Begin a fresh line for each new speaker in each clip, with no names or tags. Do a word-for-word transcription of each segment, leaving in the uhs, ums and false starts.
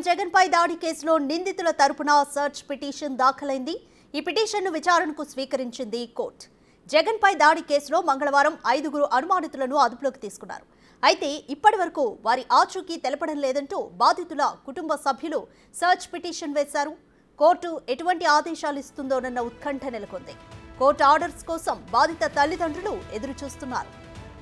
జగన్ పై దాడి కేసులో నిందితుల తరపున సర్చ్ పిటిషన్ దాఖలైంది. ఈ పిటిషన్ను విచారణకు స్వీకరించింది కోర్టు. జగన్ పై దాడి కేసులో మంగళవారం ఐదుగురు అనుమానితులను అదుపులోకి తీసుకున్నారు. అయితే ఇప్పటి వరకు వారి ఆచూకీ తెలపడం లేదంటూ బాధితుల కుటుంబ సభ్యులు సర్చ్ పిటిషన్ వేశారు. కోర్టు ఎటువంటి ఆదేశాలు ఇస్తుందోనన్న ఉత్కంఠ నెలకొంది. కోర్టు ఆర్డర్స్ కోసం బాధిత తల్లిదండ్రులు ఎదురు చూస్తున్నారు.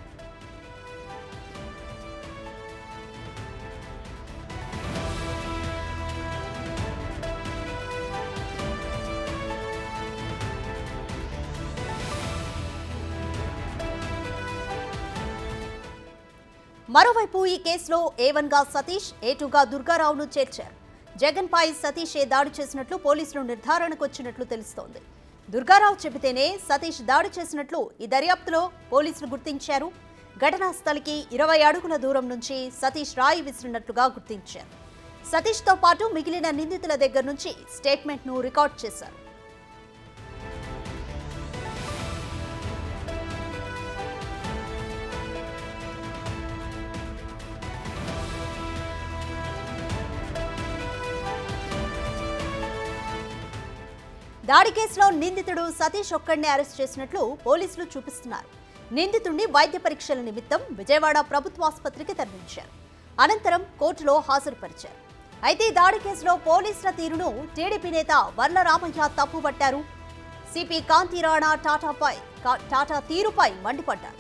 మరోవైపు ఈ కేసులో ఏ వన్ గా సతీష్, ఏ టూ గా దుర్గారావును చేర్చారు. జగన్ పై సతీష్ ఏ దాడి చేసినట్లు పోలీసులు నిర్ధారణకు వచ్చినట్లు తెలుస్తోంది. దుర్గారావు చెబితేనే సతీష్ దాడి చేసినట్లు ఈ దర్యాప్తులో పోలీసులు గుర్తించారు. ఘటనా స్థలికి ఇరవై అడుగుల దూరం నుంచి సతీష్ రాయి విసిరినట్లుగా గుర్తించారు. సతీష్ తో పాటు మిగిలిన నిందితుల దగ్గర నుంచి స్టేట్మెంట్ ను రికార్డ్ చేశారు. దాడి కేసులో నిందితుడు సతీష్ ఒక్కడినే అరెస్ట్ చేసినట్లు పోలీసులు చూపిస్తున్నారు. నిందితుడిని వైద్య పరీక్షల నిమిత్తం విజయవాడ ప్రభుత్వ ఆసుపత్రికి తరలించారు. అనంతరం కోర్టులో హాజరుపరిచారు. అయితే దాడి కేసులో పోలీసుల తీరును టీడీపీ నేత వర్ల రామయ్య తప్పుపట్టారు. సిపి కాంతి రాణా టాటాపై టాటా తీరుపై మండిపడ్డారు.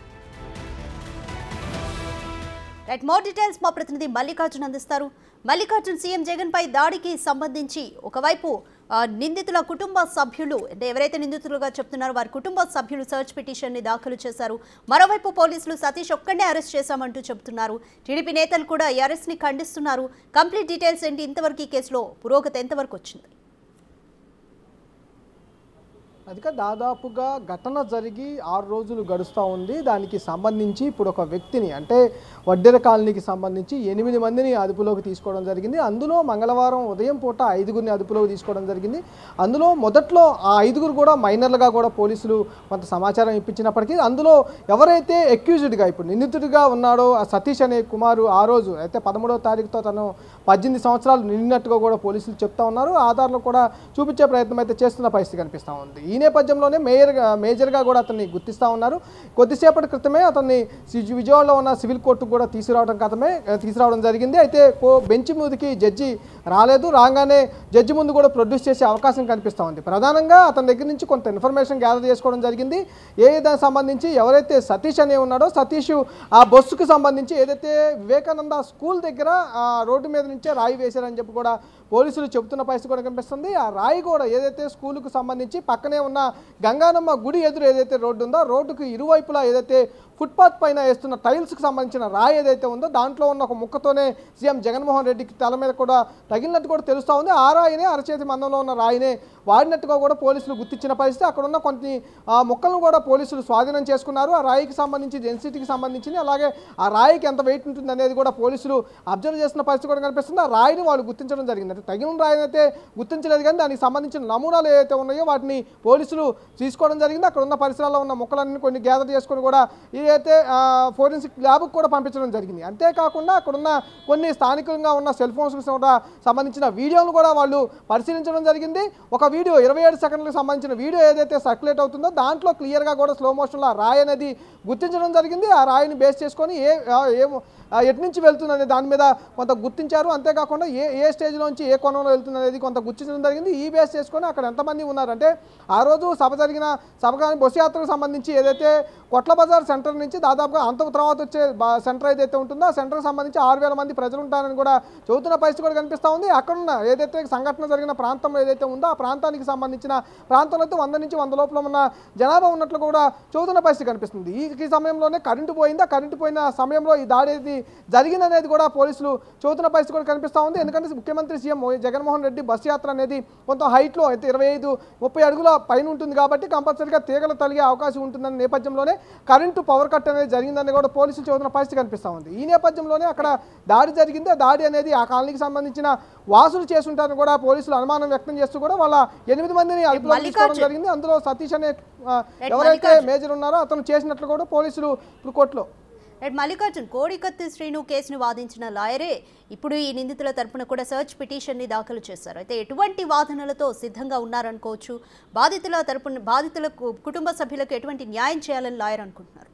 రైట్, మోర్ డీటెయిల్స్ మా ప్రతినిధి మల్లికార్జున్ అందిస్తారు. మల్లికార్జున్, సీఎం జగన్ పై దాడికి సంబంధించి ఒకవైపు నిందితుల కుటుంబ సభ్యులు, అంటే ఎవరైతే నిందితులుగా చెప్తున్నారో వారి కుటుంబ సభ్యులు సర్చ్ పిటిషన్ ని దాఖలు చేశారు. మరోవైపు పోలీసులు సతీష్ ఒక్కడే అరెస్ట్ చేశామంటూ చెబుతున్నారు. టీడీపీ నేతలు కూడా ఈ అరెస్ట్ ని ఖండిస్తున్నారు. కంప్లీట్ డీటెయిల్స్ ఏంటి? ఇంతవరకు ఈ కేసులో పురోగతి ఎంతవరకు వచ్చింది?
అదిగా దాదాపుగా ఘటన జరిగి ఆరు రోజులు గడుస్తూ ఉంది. దానికి సంబంధించి ఇప్పుడు ఒక వ్యక్తిని, అంటే వడ్డెర కాలనీకి సంబంధించి ఎనిమిది మందిని అదుపులోకి తీసుకోవడం జరిగింది. అందులో మంగళవారం ఉదయం పూట ఐదుగురిని అదుపులోకి తీసుకోవడం జరిగింది. అందులో మొదట్లో ఆ ఐదుగురు కూడా మైనర్లుగా కూడా పోలీసులు కొంత సమాచారం ఇప్పించినప్పటికీ అందులో ఎవరైతే అక్యూజ్డ్గా ఇప్పుడు నిందితుడిగా ఉన్నాడో ఆ సతీష్ అనే కుమారు ఆ రోజు అయితే పదమూడవ తారీఖుతో తను పద్దెనిమిది సంవత్సరాలు నిండినట్టుగా కూడా పోలీసులు చెప్తా ఉన్నారు. ఆధారాలు కూడా చూపించే ప్రయత్నం అయితే చేస్తున్న పరిస్థితి కనిపిస్తూ ఉంది. ఈ నేపథ్యంలోనే మేయర్గా మేజర్గా కూడా అతన్ని గుర్తిస్తూ ఉన్నారు. కొద్దిసేపటి క్రితమే అతన్ని విజయవాడలో ఉన్న సివిల్ కోర్టుకు కూడా తీసుకురావడం క్రితమే తీసుకురావడం జరిగింది. అయితే బెంచ్ ముందుకి జడ్జి రాలేదు. రాగానే జడ్జి ముందు కూడా ప్రొడ్యూస్ చేసే అవకాశం కనిపిస్తూ ఉంది. ప్రధానంగా అతని దగ్గర నుంచి కొంత ఇన్ఫర్మేషన్ గ్యాదర్ చేసుకోవడం జరిగింది. ఏ దానికి సంబంధించి ఎవరైతే సతీష్ అనే ఉన్నాడో సతీష్ ఆ బస్సుకు సంబంధించి ఏదైతే వివేకానంద స్కూల్ దగ్గర ఆ రోడ్డు మీద నుంచే రాయి వేశారని చెప్పి కూడా పోలీసులు చెబుతున్న పరిస్థితి కూడా కనిపిస్తుంది. ఆ రాయి కూడా ఏదైతే స్కూలుకు సంబంధించి పక్కనే ఉన్న గంగానమ్మ గుడి ఎదురు ఏదైతే రోడ్డు ఉందో రోడ్డుకు ఇరువైపులా ఏదైతే ఫుట్పాత్ పైన వేస్తున్న టైల్స్కి సంబంధించిన రాయి ఏదైతే ఉందో దాంట్లో ఉన్న ఒక ముక్కతోనే సీఎం జగన్మోహన్ రెడ్డికి తల మీద కూడా తగిలినట్టు కూడా తెలుస్తూ ఉంది. ఆ రాయినే అరచేతి మందంలో ఉన్న రాయినే వాడినట్టుగా కూడా పోలీసులు గుర్తించిన పరిస్థితి. అక్కడ ఉన్న కొన్ని ముక్కలను కూడా పోలీసులు స్వాధీనం చేసుకున్నారు. ఆ రాయికి సంబంధించి డెన్సిటీకి సంబంధించి అలాగే ఆ రాయికి ఎంత వెయిట్ ఉంటుంది అనేది కూడా పోలీసులు అబ్జర్వ్ చేస్తున్న పరిస్థితి కూడా కనిపిస్తుంది. ఆ రాయిని వాళ్ళు గుర్తించడం జరిగింది. అంటే తగిన రాయిని అయితే గుర్తించలేదు, కానీ దానికి సంబంధించిన నమూనాలు ఏవైతే ఉన్నాయో వాటిని పోలీసులు తీసుకోవడం జరిగింది. అక్కడ ఉన్న పరిసరాల్లో ఉన్న ముక్కలన్నీ కొన్ని గ్యాదర్ చేసుకొని కూడా అయితే ఫోరెన్సిక్ ల్యాబ్కి కూడా పంపించడం జరిగింది. అంతేకాకుండా అక్కడున్న కొన్ని స్థానికంగా ఉన్న సెల్ ఫోన్స్ కూడా సంబంధించిన వీడియోను కూడా వాళ్ళు పరిశీలించడం జరిగింది. ఒక వీడియో ఇరవై ఏడు సెకండ్లకు సంబంధించిన వీడియో ఏదైతే సర్క్యులేట్ అవుతుందో దాంట్లో క్లియర్గా కూడా స్లో మోషన్లో ఆ రాయి అనేది గుర్తించడం జరిగింది. ఆ రాయిని బేస్ చేసుకొని ఏ ఏమో ఎటు నుంచి వెళ్తుందనే దాని మీద కొంత గుర్తించారు. అంతేకాకుండా ఏ ఏ స్టేజ్లోంచి ఏ కోణంలో వెళ్తుంది అనేది కొంత గుర్తించడం జరిగింది. ఈ బేస్ చేసుకొని అక్కడ ఎంతమంది ఉన్నారంటే ఆ రోజు సభ జరిగిన సభ కానీ బస్సు యాత్రకు సంబంధించి ఏదైతే కొట్ల బజార్ సెంటర్ నుంచి దాదాపుగా అంత తర్వాత వచ్చే సెంటర్ ఏదైతే ఉంటుందో ఆ సెంటర్కి సంబంధించి ఆరు వేల మంది ప్రజలు ఉంటారని కూడా చెబుతున్న పరిస్థితి కూడా కనిపిస్తూ ఉంది. అక్కడున్న ఏదైతే సంఘటన జరిగిన ప్రాంతంలో ఏదైతే ఉందో ఆ ప్రాంతానికి సంబంధించిన ప్రాంతంలో అయితే వంద నుంచి వంద లోపల ఉన్న జనాభా ఉన్నట్లు కూడా చెబుతున్న పరిస్థితి కనిపిస్తుంది. ఈ సమయంలోనే కరెంటు పోయిందా, కరెంటు పోయిన సమయంలో ఈ దాడి జరిగిందనేది కూడా పోలీసులు చెబుతున్న పరిస్థితి కూడా కనిపిస్తూ ఉంది. ఎందుకంటే ముఖ్యమంత్రి సీఎం జగన్మోహన్ రెడ్డి బస్ యాత్ర అనేది కొంత హైట్లో అయితే ఇరవై ఐదు ముప్పై అడుగుల పైన ఉంటుంది కాబట్టి కంపల్సరీగా తీగలు తలిగే అవకాశం ఉంటుందన్న నేపథ్యంలోనే కరెంటు పవర్ కట్ అనేది జరిగిందని కూడా పోలీసులు చెబుతున్న పరిస్థితి కనిపిస్తూ ఉంది. ఈ నేపథ్యంలోనే అక్కడ దాడి జరిగింది. ఆ దాడి అనేది ఆ కాలనీకి సంబంధించిన వాసులు చేసుంటారని కూడా పోలీసులు అనుమానం వ్యక్తం చేస్తూ కూడా వాళ్ళ ఎనిమిది మందిని అదుపులోకి తీసుకోవడం జరిగింది. అందులో సతీష్ అనే ఎవరైతే మేజర్ ఉన్నారో అతను చేసినట్లు కూడా పోలీసులు ఇప్పుడు కోర్టులో
రైట్ మల్లికార్జున్, కోడికత్తి శ్రీను కేసును వాదించిన లాయరే ఇప్పుడు ఈ నిందితుల తరపున కూడా సర్చ్ పిటిషన్ని దాఖలు చేశారు. అయితే ఎటువంటి వాదనలతో సిద్ధంగా ఉన్నారనుకోవచ్చు? బాధితుల తరపున బాధితుల కుటుంబ సభ్యులకు ఎటువంటి న్యాయం చేయాలని లాయర్ అనుకుంటున్నారు?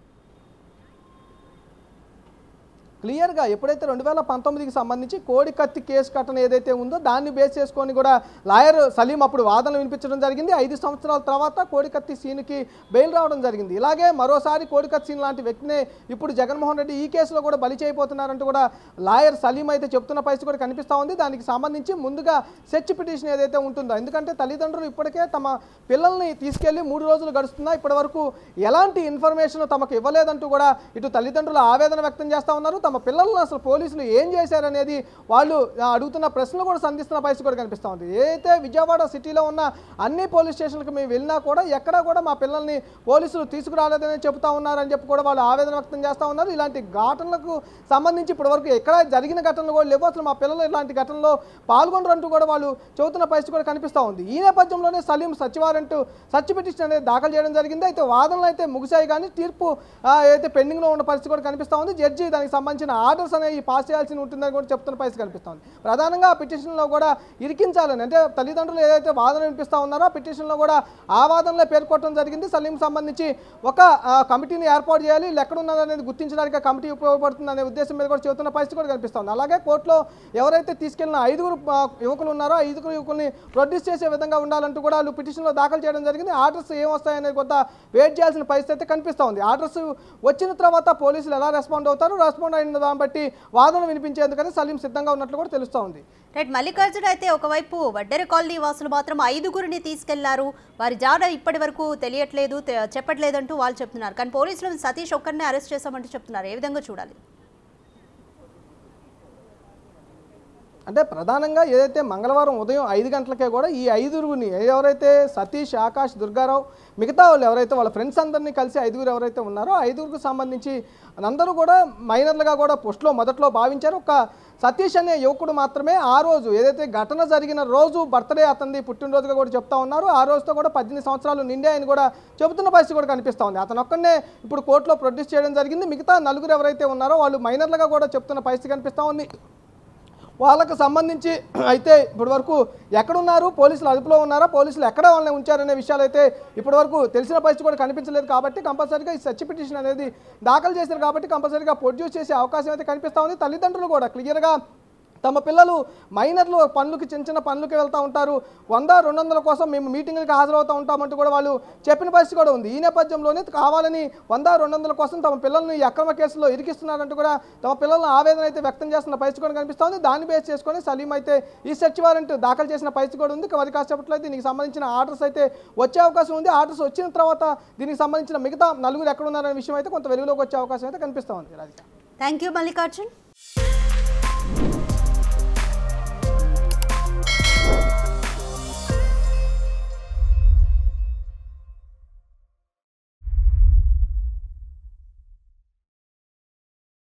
క్లియర్గా ఎప్పుడైతే రెండు వేల పంతొమ్మిదికి సంబంధించి కోడికత్తి కేసు ఘటన ఏదైతే ఉందో దాన్ని బేస్ చేసుకొని కూడా లాయర్ సలీం అప్పుడు వాదనలు వినిపించడం జరిగింది. ఐదు సంవత్సరాల తర్వాత కోడికత్తి సీన్కి బెయిల్ రావడం జరిగింది. ఇలాగే మరోసారి కోడికత్తి సీన్ లాంటి వ్యక్తినే ఇప్పుడు జగన్మోహన్ రెడ్డి ఈ కేసులో కూడా బలి చేయబోతున్నారంటూ కూడా లాయర్ సలీం అయితే చెప్తున్న పరిస్థితి కూడా కనిపిస్తూ ఉంది. దానికి సంబంధించి ముందుగా సెర్చ్ పిటిషన్ ఏదైతే ఉంటుందో, ఎందుకంటే తల్లిదండ్రులు ఇప్పటికే తమ పిల్లల్ని తీసుకెళ్లి మూడు రోజులు గడుస్తున్నా ఇప్పటి వరకు ఎలాంటి ఇన్ఫర్మేషన్ తమకు ఇవ్వలేదంటూ కూడా ఇటు తల్లిదండ్రులు ఆవేదన వ్యక్తం చేస్తూ ఉన్నారు. తమ పిల్లలను అసలు పోలీసులు ఏం చేశారనేది వాళ్ళు అడుగుతున్న ప్రశ్నలు కూడా సంధిస్తున్న పరిస్థితి కూడా కనిపిస్తూ ఉంది. ఏదైతే విజయవాడ సిటీలో ఉన్న అన్ని పోలీస్ స్టేషన్లకు మేము వెళ్ళినా కూడా ఎక్కడా కూడా మా పిల్లల్ని పోలీసులు తీసుకురాలేదని చెబుతా ఉన్నారని చెప్పి కూడా వాళ్ళు ఆవేదన వ్యక్తం చేస్తూ ఉన్నారు. ఇలాంటి ఘటనలకు సంబంధించి ఇప్పటివరకు ఎక్కడ జరిగిన ఘటనలు కూడా లేవు, అసలు మా పిల్లలు ఇలాంటి ఘటనలో పాల్గొనరంటూ కూడా వాళ్ళు చెబుతున్న పరిస్థితి కూడా కనిపిస్తూ ఉంది. ఈ నేపథ్యంలోనే సలీం సచివారెంట్ సర్చ్ పిటిషన్ అనేది దాఖలు చేయడం జరిగింది. అయితే వాదనలు అయితే ముగిశాయి కానీ తీర్పు అయితే పెండింగ్లో ఉన్న పరిస్థితి కూడా కనిపిస్తూ ఉంది. జడ్జి దానికి సంబంధించిన ఆర్డర్స్ అనేవి పాస్ చేయాల్సి ఉంటుందని కూడా చెప్తున్న పరిస్థితి కనిపిస్తుంది. ప్రధానంగా ఆ పిటిషన్లో కూడా ఇరికించాలని, అంటే తల్లిదండ్రులు ఏదైతే వాదన వినిపిస్తూ ఉన్నారో ఆ పిటిషన్లో కూడా ఆ వాదనలో పేర్కొనడం జరిగింది. సలీం సంబంధించి ఒక కమిటీని ఏర్పాటు చేయాలి, ఎక్కడున్నదనేది గుర్తించడానికి ఆ కమిటీ ఉపయోగపడుతుంది అనే ఉద్దేశం మీద కూడా చెబుతున్న పరిస్థితి కూడా కనిపిస్తుంది. అలాగే కోర్టులో ఎవరైతే తీసుకెళ్లిన ఐదుగురు యువకులు ఉన్నారో ఐదుగురు యువకుల్ని ప్రొడ్యూస్ చేసే విధంగా ఉండాలంటూ కూడా వాళ్ళు పిటిషన్లో దాఖలు చేయడం జరిగింది. ఆర్డర్స్ ఏమొస్తాయనేది కొంత వెయిట్ చేయాల్సిన పరిస్థితి అయితే కనిపిస్తూ ఉంది. ఆర్డర్స్ వచ్చిన తర్వాత పోలీసులు ఎలా రెస్పాండ్ అవుతారు, రెస్పాండ్ అయిన దాన్ని బట్టి వాదన వినిపించేందుకని సలీం సిద్ధంగా ఉన్నట్లు కూడా తెలుస్తూ ఉంది.
రైట్ మల్లికార్జున్, అయితే ఒకవైపు వడ్డెర కాలనీ వాసులు మాత్రం ఐదుగురిని తీసుకెళ్లారు, వారి జాడ ఇప్పటి వరకు తెలియట్లేదు, చెప్పట్లేదంటూ వాళ్ళు చెప్తున్నారు. కానీ పోలీసులు సతీష్ ఒక్కరినే అరెస్ట్ చేశామంటూ చెప్తున్నారు. ఏ విధంగా చూడాలి?
అంటే ప్రధానంగా ఏదైతే మంగళవారం ఉదయం ఐదు గంటలకే కూడా ఈ ఐదుగురిని ఎవరైతే సతీష్, ఆకాష్, దుర్గారావు మిగతా వాళ్ళు ఎవరైతే వాళ్ళ ఫ్రెండ్స్ అందరినీ కలిసి ఐదుగురు ఎవరైతే ఉన్నారో ఐదుగురికి సంబంధించి అందరూ కూడా మైనర్లుగా కూడా పోస్ట్లో మొదట్లో భావించారు. ఒక సతీష్ అనే యువకుడు మాత్రమే ఆ రోజు ఏదైతే ఘటన జరిగిన రోజు బర్త్డే అతనిది పుట్టినరోజుగా కూడా చెప్తా ఉన్నారు. ఆ రోజుతో కూడా పద్దెనిమిది సంవత్సరాలు నిండే అని కూడా చెబుతున్న పరిస్థితి కూడా కనిపిస్తూ ఉంది. అతను ఒక్కనే ఇప్పుడు కోర్టులో ప్రొడ్యూస్ చేయడం జరిగింది. మిగతా నలుగురు ఎవరైతే ఉన్నారో వాళ్ళు మైనర్లుగా కూడా చెప్తున్న పరిస్థితి కనిపిస్తూ ఉంది. వాళ్ళకు సంబంధించి అయితే ఇప్పటి వరకు ఎక్కడున్నారు, పోలీసులు అదుపులో ఉన్నారా, పోలీసులు ఎక్కడ వాళ్ళని ఉంచారనే విషయాలు అయితే ఇప్పటి వరకు తెలిసిన పరిస్థితి కూడా కనిపించలేదు. కాబట్టి కంపల్సరీగా ఈ సర్చ్ పిటిషన్ అనేది దాఖలు చేశారు కాబట్టి కంపల్సరీగా ప్రొడ్యూస్ చేసే అవకాశం అయితే కనిపిస్తూ ఉంది. తల్లిదండ్రులు కూడా క్లియర్గా తమ పిల్లలు మైనర్లు పనులకి చిన్న చిన్న పనులకి వెళ్తూ ఉంటారు, వంద రెండు వందల కోసం మేము మీటింగ్లకి హాజరవుతూ ఉంటామంటూ కూడా వాళ్ళు చెప్పిన పరిస్థితి కూడా ఉంది. ఈ నేపథ్యంలోనే కావాలని వంద రెండు వందల కోసం తమ పిల్లల్ని ఈ అక్రమ కేసులో ఇరికిస్తున్నారంటూ కూడా తమ పిల్లలను ఆవేదన అయితే వ్యక్తం చేస్తున్న పరిస్థితి కూడా కనిపిస్తుంది. దాన్ని బేస్ చేసుకొని సలీం అయితే ఈ సెర్చ్ వారెంట్ దాఖలు చేసిన పరిస్థితి కూడా ఉంది. మరి కాసేపట్లో అయితే దీనికి సంబంధించిన ఆర్డర్స్ అయితే వచ్చే అవకాశం ఉంది. ఆర్డర్స్ వచ్చిన తర్వాత దీనికి సంబంధించిన మిగతా నలుగురు ఎక్కడున్నారనే విషయం అయితే కొంత వెలుగులోకి వచ్చే అవకాశం అయితే కనిపిస్తూ ఉంది. Radhika,
thank you Mallikarjun.